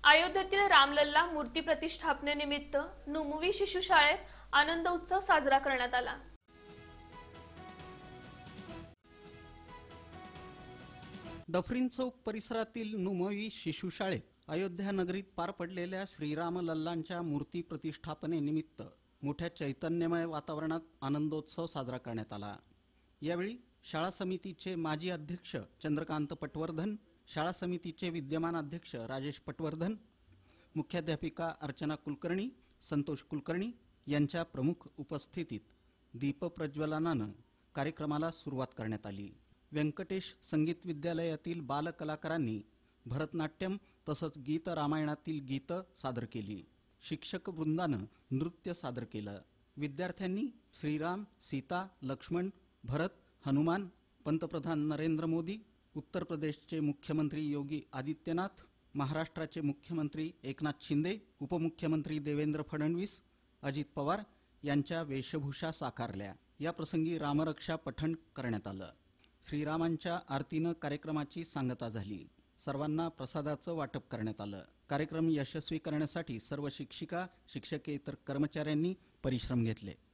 अयोध्येतील रामलल्ला मूर्ती प्रतिष्ठापनेनिमित्त नुमवी शिशुशाळेत आनंद उत्सव साजरा करण्यात आला। डफरीन चौक परिसरातील नुमवी शिशुशाळेत अयोध्या नगरीत पार पडलेल्या श्रीराम लल्लांच्या मूर्ती प्रतिष्ठापनेनिमित्त मोठ्या चैतन्यमय वातावरणात आनंदोत्सव साजरा करण्यात आला। यावेळी शाळा समितीचे माजी अध्यक्ष चंद्रकांत पटवर्धन, शाळा समितीचे विद्यमान अध्यक्ष राजेश पटवर्धन, मुख्याध्यापिका अर्चना कुलकर्णी, संतोष कुलकर्णी यांच्या प्रमुख उपस्थितीत दीपप्रज्वलनानं कार्यक्रमाला सुरुवात करण्यात आली। व्यंकटेश संगीत विद्यालयातील बालकलाकारांनी भरतनाट्यम तसंच गीत रामायणातील गीतं सादर केली। शिक्षक वृंदानं नृत्य सादर केलं। विद्यार्थ्यांनी श्रीराम, सीता, लक्ष्मण, भरत, हनुमान, पंतप्रधान नरेंद्र मोदी, उत्तर प्रदेशचे मुख्यमंत्री योगी आदित्यनाथ, महाराष्ट्राचे मुख्यमंत्री एकनाथ शिंदे, उपमुख्यमंत्री देवेंद्र फडणवीस, अजित पवार यांच्या वेशभूषा साकारल्या। या प्रसंगी रामरक्षा पठण करण्यात आलं। श्रीरामांच्या आरतीनं कार्यक्रमाची सांगता झाली। सर्वांना प्रसादाचं वाटप करण्यात आलं। कार्यक्रम यशस्वी करण्यासाठी सर्व शिक्षिका, शिक्षकेतर कर्मचाऱ्यांनी परिश्रम घेतले।